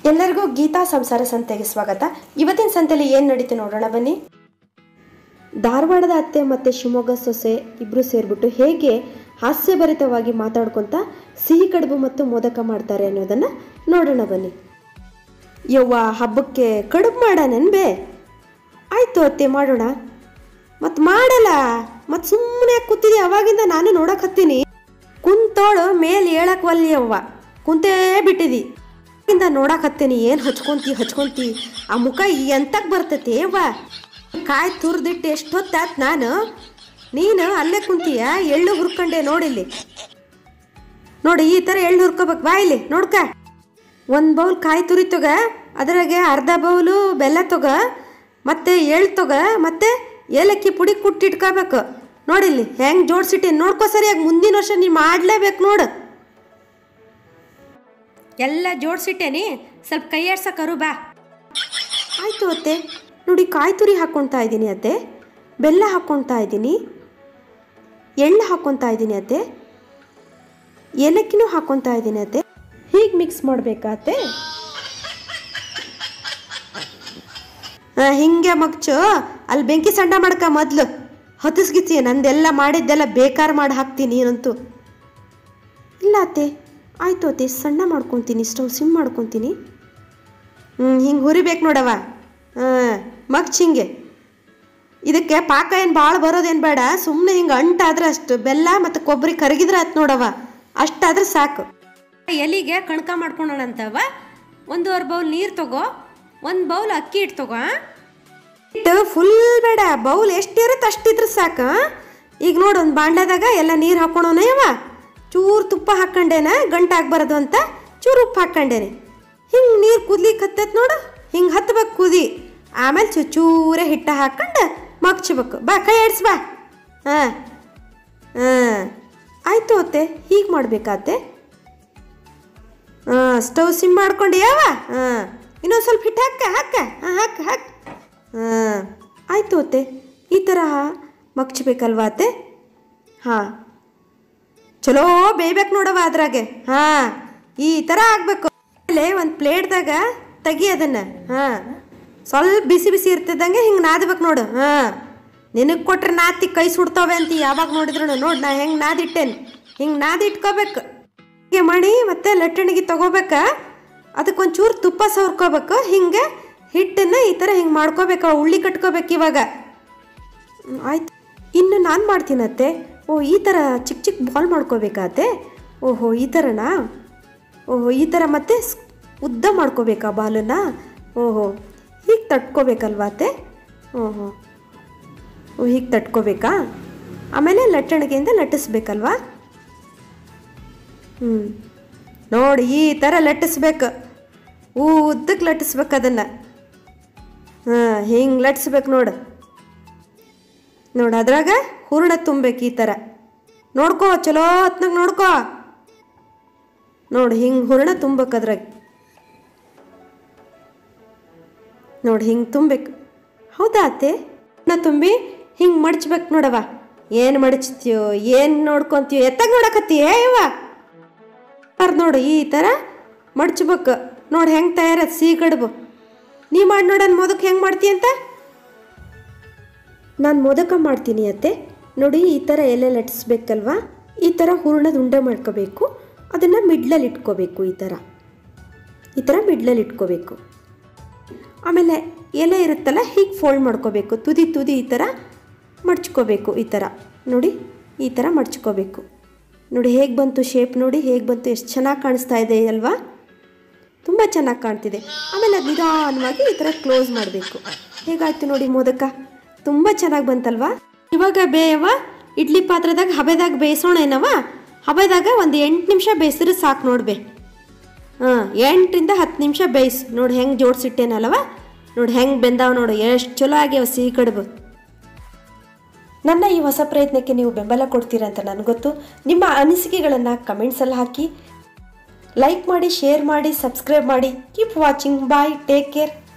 ಎಲ್ಲರಿಗೂ ಗೀತಾ ಸಂಸಾರ ಸಂತೆಗೆ ಸ್ವಾಗತ. ಇವತ್ತಿನ ಸಂತೆಯಲ್ಲಿ ಏನು ನಡೀತು ನೋಡೋಣ ಬನ್ನಿ. ಧಾರವಾಡದ ಅತ್ತೆ ಮತ್ತು ಶಿವಮೊಗ್ಗ ಸೊಸೆ ಇಬ್ಬರು ಸೇರಿಬಿಟ್ಟು ಹೇಗೆ ಹಾಸ್ಯಭರಿತವಾಗಿ ಮಾತಾಡ್ಕೊತ ಸಿಹಿ ಕಡುಬು ಮತ್ತು ಮೋದಕ ಮಾಡ್ತಾರೆ ಅನ್ನೋದನ್ನು ನೋಡೋಣ ಬನ್ನಿ. ಯವ್ವ, ಹಬ್ಬಕ್ಕೆ ಕಡುಬು ಮಾಡೋಣನ್ಬೇ? ಆಯಿತು ಅತ್ತೆ, ಮಾಡೋಣ. ಮತ್ತು ಮಾಡಲ್ಲ, ಮತ್ತು ಸುಮ್ಮನೆ ಕೂತಿದ್ದೆ. ಅವಾಗಿಂದ ನಾನು ನೋಡಕತ್ತೀನಿ. ಕುಂತೋಳು ಮೇಲೆ ಹೇಳಕ್ವಲ್ಲಿ ಅವ್ವ, ಕುಂತೇ ಬಿಟ್ಟಿದಿ. ಇಂದ ನೋಡಕತ್ತೀನಿ, ಏನು ಹಚ್ಕೊಂತಿ ಆ ಮುಖ ಎಂತಕ್ಕೆ ಬರ್ತೈತಿ ಅವ್ವ? ಕಾಯಿ ತುರ್ದಿಟ್ಟು ಎಷ್ಟು ಹೊತ್ತಾತ್ ನಾನು, ನೀನು ಅಲ್ಲೇ ಕುಂತೀಯ. ಎಳ್ಳು ಹುರ್ಕೊಂಡೆ ನೋಡಿಲ್ಲಿ, ನೋಡಿ ಈ ಥರ ಎಳ್ಳು ಹುರ್ಕೋಬೇಕು. ಬಾ ಇಲ್ಲಿ ನೋಡ್ಕ. ಒಂದು ಬೌಲ್ ಕಾಯಿ ತುರಿ ತೊಗ, ಅದ್ರಾಗೆ ಅರ್ಧ ಬೌಲು ಬೆಲ್ಲ ತೊಗ, ಮತ್ತು ಎಳ್ಳು ತೊಗ, ಮತ್ತು ಏಲಕ್ಕಿ ಪುಡಿ ಕುಟ್ಟಿಟ್ಕೋಬೇಕು. ನೋಡಿಲ್ಲಿ ಹೆಂಗೆ ಜೋಡಿಸಿಟ್ಟೆ, ನೋಡ್ಕೋ ಸರಿಯಾಗಿ. ಮುಂದಿನ ವರ್ಷ ನೀ ಮಾಡಲೇಬೇಕು ನೋಡು. ಎಲ್ಲ ಜೋಡಿಸಿಟ್ಟೇನಿ, ಸ್ವಲ್ಪ ಕೈ ಆಡ್ಸಕ್ಕರು ಬಾ. ಆಯಿತು ಅತ್ತೆ. ನೋಡಿ ಕಾಯಿ ತುರಿ ಹಾಕ್ಕೊಳ್ತಾ ಇದ್ದೀನಿ ಅತ್ತೆ, ಬೆಲ್ಲ ಹಾಕ್ಕೊಳ್ತಾ ಇದ್ದೀನಿ, ಎಳ್ಳು ಹಾಕ್ಕೊಳ್ತಾ ಇದ್ದೀನಿ ಅತ್ತೆ, ಏಲಕ್ಕಿನೂ ಹಾಕ್ಕೊಳ್ತಾ ಇದ್ದೀನಿ ಅತ್ತೆ. ಹೀಗೆ ಮಿಕ್ಸ್ ಮಾಡಬೇಕಾತೆ. ಹಿಂಗೆ ಮಗ್ಚು, ಅಲ್ಲಿ ಬೆಂಕಿ ಸಣ್ಣ ಮಾಡ್ಕ ಮೊದಲು. ಹೊತ್ತಿಸ್ಗಿತ್ತಿ, ನಂದೆಲ್ಲ ಮಾಡಿದ್ದೆಲ್ಲ ಬೇಕಾರು ಮಾಡಿ ಹಾಕ್ತೀನಿ ನೀನಂತೂ. ಇಲ್ಲ ಅತ್ತೆ, ಆಯಿತು ಅತ್ತೆ, ಸಣ್ಣ ಮಾಡ್ಕೊತೀನಿ, ಸ್ಟವ್ ಸಿಮ್ ಮಾಡ್ಕೊತೀನಿ. ಹಿಂಗೆ ಹುರಿಬೇಕು ನೋಡವ. ಮಗ್ಚ್ ಹಿಂಗೆ. ಇದಕ್ಕೆ ಪಾಕ ಏನು ಭಾಳ ಬರೋದೇನು ಬೇಡ, ಸುಮ್ಮನೆ ಹಿಂಗೆ ಅಂಟಾದ್ರೆ ಅಷ್ಟು ಬೆಲ್ಲ ಮತ್ತು ಕೊಬ್ಬರಿ ಕರಗಿದ್ರೆ ಆಯ್ತು ನೋಡವ, ಅಷ್ಟಾದ್ರೆ ಸಾಕು. ಎಲಿಗೆ ಕಣ್ಕ ಮಾಡ್ಕೊಳೋಣಂತವ. 1.5 ಬೌಲ್ ನೀರು ತಗೋ, 1 ಬೌಲ್ ಅಕ್ಕಿ ಹಿಟ್ಟು ತಗೋ. ಹಿಟ್ಟು ಫುಲ್ ಬೇಡ, ಬೌಲ್ ಎಷ್ಟಿರುತ್ತೆ ಅಷ್ಟಿದ್ರೆ ಸಾಕು. ಈಗ ನೋಡು, ಒಂದು ಬಾಂಡ್ಲದಾಗ ಎಲ್ಲ ನೀರು ಹಾಕ್ಕೊಳೋಣ ಯವ. ಚೂರು ತುಪ್ಪ ಹಾಕ್ಕೊಂಡೇನ, ಗಂಟಾಗ್ಬಾರ್ದು ಅಂತ ಚೂರು ಉಪ್ಪು ಹಾಕ್ಕೊಂಡೇನೆ. ಹಿಂಗೆ ನೀರು ಕುದ್ಲಿಕ್ಕೆ ಹತ್ತೈತೆ ನೋಡು, ಹಿಂಗೆ ಹತ್ಬೇಕು ಕುದಿ. ಆಮೇಲೆ ಚೂರೇ ಹಿಟ್ಟು ಹಾಕ್ಕೊಂಡು ಮಗ್ಚ್ಬೇಕು. ಬಾ, ಕೈ ಆಡ್ಸ್ ಬಾ. ಹಾಂ ಆಯಿತು ಅತ್ತೆ, ಹೀಗೆ ಮಾಡಬೇಕಾತೆ. ಸ್ಟವ್ ಸಿಮ್ ಮಾಡ್ಕೊಂಡು ಯಾವ. ಇನ್ನೊಂದು ಸ್ವಲ್ಪ ಹಿಟ್ಟು ಹಾಕ. ಆಯಿತು ಅತ್ತೆ, ಈ ಥರ ಮಗ್ಚ್ಬೇಕಲ್ವಾ ಅತ್ತೆ? ಹಾಂ, ಚಲೋ ಬೇಯ್ಬೇಕು ನೋಡವ ಅದ್ರಾಗೆ. ಹಾಂ, ಈ ಥರ ಆಗಬೇಕು. ಆಮೇಲೆ ಒಂದು ಪ್ಲೇಟ್ದಾಗ ತೆಗಿ ಅದನ್ನು. ಸ್ವಲ್ಪ ಬಿಸಿ ಬಿಸಿ ಇರ್ತಿದ್ದಂಗೆ ಹಿಂಗೆ ನಾದಬೇಕು ನೋಡು. ನಿನಗೆ ಕೊಟ್ರೆ ನಾತಿ ಕೈ ಸುಡ್ತಾವೆ ಅಂತ ಯಾವಾಗ ನೋಡಿದ್ರು ನೋಡಿ ನಾ ಹೆಂಗೆ ನಾದಿಟ್ಟೇನೆ. ಹಿಂಗೆ ನಾದಿಟ್ಕೋಬೇಕು. ಹೀಗೆ ಮಾಡಿ ಮತ್ತೆ ಲಟ್ಟಣಿಗೆ ತೊಗೋಬೇಕ. ಅದಕ್ಕೊಂಚೂರು ತುಪ್ಪ ಸವರ್ಕೋಬೇಕು. ಹಿಂಗೆ ಹಿಟ್ಟನ್ನು ಈ ಥರ ಹಿಂಗೆ ಮಾಡ್ಕೋಬೇಕು. ಉಳ್ಳಿ ಕಟ್ಕೋಬೇಕು ಇವಾಗ. ಆಯ್ತು, ಇನ್ನು ನಾನು ಮಾಡ್ತೀನತ್ತೆ. ಈ ಥರ ಚಿಕ್ಕ ಚಿಕ್ಕ ಬಾಲ್ ಮಾಡ್ಕೋಬೇಕಾತೆ. ಓಹೋ, ಈ ಥರನಾ? ಓಹೋ, ಈ ಥರ ಮತ್ತೆ ಉದ್ದ ಮಾಡ್ಕೋಬೇಕಾ ಬಾಲನ್ನ? ಓಹೋ, ಹೀಗೆ ತಟ್ಕೋಬೇಕಲ್ವಾ ಅತ್ತೆ? ಓಹೋ, ಹೀಗೆ ತಟ್ಕೋಬೇಕಾ? ಆಮೇಲೆ ಲಟ್ಟಣಿಗೆಯಿಂದ ಲಟ್ಟಿಸ್ಬೇಕಲ್ವಾ? ನೋಡಿ, ಈ ಥರ ಲಟ್ಟಿಸ್ಬೇಕು. ಉದ್ದಕ್ಕೆ ಲಟ್ಟಿಸ್ಬೇಕು ಅದನ್ನು. ಹಿಂಗೆ ಲಟ್ಟಿಸ್ಬೇಕು ನೋಡು. ಅದ್ರಾಗ ಹೂರಣ ತುಂಬಬೇಕು ಈ ಥರ. ನೋಡ್ಕೋ, ಚಲೋ ಹೊತ್ನಾಗ ನೋಡ್ಕೋ. ನೋಡಿ, ಹಿಂಗೆ ಹೂರಣ ತುಂಬಬೇಕು ಅದ್ರಾಗ. ನೋಡಿ, ಹಿಂಗೆ ತುಂಬಬೇಕು. ಹೌದಾ ಅತ್ತೆ? ತುಂಬಿ ಹಿಂಗೆ ಮಡ್ಚ್ಬೇಕು ನೋಡವ. ಏನು ಮಡಚ್ತೀಯೋ, ಏನು ನೋಡ್ಕೊತೀಯೋ, ಎತ್ತಾಗ ನೋಡಕತ್ತೀಯ ಯವ್ವ? ನೋಡು, ಈ ಥರ ಮಡ್ಚ್ಬೇಕು. ನೋಡಿ ಹೆಂಗೆ ತಯಾರದು ಸಿಹಿ ಕಡುಬು. ನೀ ಮಾಡಿ ನೋಡೋಣ ಮೋದಕ ಹೆಂಗೆ ಮಾಡ್ತೀಯ ಅಂತ. ನಾನು ಮೋದಕ ಮಾಡ್ತೀನಿ ಅತ್ತೆ. ನೋಡಿ, ಈ ಥರ ಎಲೆ ಲಟ್ಟಿಸ್ಬೇಕಲ್ವಾ? ಈ ಥರ ಹೂರಣದ ಉಂಡೆ ಮಾಡ್ಕೋಬೇಕು. ಅದನ್ನು ಮಿಡ್ಲಲ್ಲಿ ಇಟ್ಕೋಬೇಕು. ಈ ಥರ ಮಿಡ್ಲಲ್ಲಿ ಇಟ್ಕೋಬೇಕು. ಆಮೇಲೆ ಎಲೆ ಇರುತ್ತಲ್ಲ, ಹೀಗೆ ಫೋಲ್ಡ್ ಮಾಡ್ಕೋಬೇಕು. ತುದಿ ಈ ಥರ ಮಡ್ಚ್ಕೋಬೇಕು. ಈ ಥರ ನೋಡಿ, ಈ ಥರ ಮಡ್ಚ್ಕೋಬೇಕು. ನೋಡಿ ಹೇಗೆ ಬಂತು ಶೇಪ್, ನೋಡಿ ಹೇಗೆ ಬಂತು. ಎಷ್ಟು ಚೆನ್ನಾಗಿ ಕಾಣಿಸ್ತಾ ಇದೆ ಅಲ್ವಾ? ತುಂಬ ಚೆನ್ನಾಗಿ ಕಾಣ್ತಿದೆ. ಆಮೇಲೆ ಅದು ನಿಧಾನವಾಗಿ ಈ ಥರ ಕ್ಲೋಸ್ ಮಾಡಬೇಕು. ಹೇಗಾಯ್ತು ನೋಡಿ ಮೋದಕ, ತುಂಬ ಚೆನ್ನಾಗಿ ಬಂತಲ್ವಾ? ಇವಾಗ ಬೇಯವ ಇಡ್ಲಿ ಪಾತ್ರದಾಗ ಹಬೆದಾಗ ಬೇಯಿಸೋಣ ಏನವ. ಹಬೆದಾಗ ಒಂದು 8 ನಿಮಿಷ ಬೇಯಿಸಿದ್ರೆ ಸಾಕು ನೋಡ್ಬೇ. 8 ರಿಂದ 10 ನಿಮಿಷ ಬೇಯಿಸಿ. ನೋಡಿ ಹೆಂಗೆ ಜೋಡಿಸಿಟ್ಟೇನಲ್ವ. ನೋಡಿ ಹೆಂಗೆ ಬೆಂದಾವ ನೋಡು, ಎಷ್ಟು ಚಲೋ ಆಗ್ಯಾವ ಸಿಹಿ ಕಡುಬು. ನನ್ನ ಈ ಹೊಸ ಪ್ರಯತ್ನಕ್ಕೆ ನೀವು ಬೆಂಬಲ ಕೊಡ್ತೀರಾ ಅಂತ ನನಗೆ ಗೊತ್ತು. ನಿಮ್ಮ ಅನಿಸಿಕೆಗಳನ್ನು ಕಮೆಂಟ್ಸಲ್ಲಿ ಹಾಕಿ, ಲೈಕ್ ಮಾಡಿ, ಶೇರ್ ಮಾಡಿ, ಸಬ್ಸ್ಕ್ರೈಬ್ ಮಾಡಿ. Keep watching. Bye, take care.